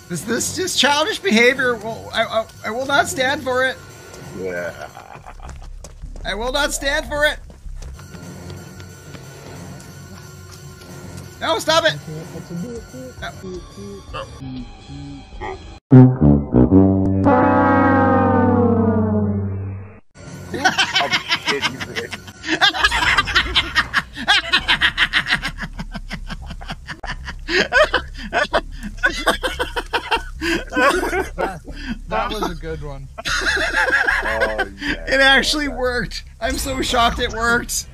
This just childish behavior. Well, I will not stand for it. Yeah. I will not stand for it. No, stop it. That was a good one. Oh, yeah. It actually worked. I'm so shocked it worked.